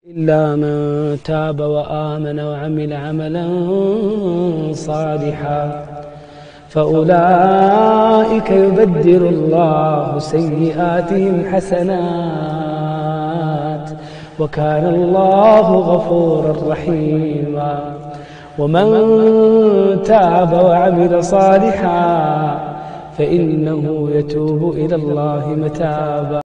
إلا من تاب وآمن وعمل عملا صالحا فأولئك يبدل الله سيئاتهم حسنات وكان الله غفورا رحيما. ومن تاب وعمل صالحا فإنه يتوب إلى الله متابا.